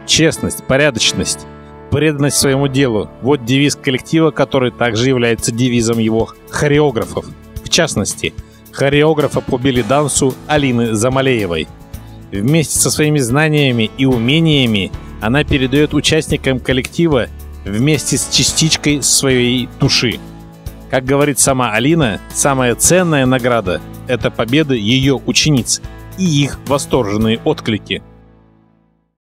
Честность, порядочность, преданность своему делу – вот девиз коллектива, который также является девизом его хореографов. В частности, хореографа по белли-дансу Алины Замалеевой. Вместе со своими знаниями и умениями она передает участникам коллектива вместе с частичкой своей души. Как говорит сама Алина, самая ценная награда – это победа ее учениц и их восторженные отклики.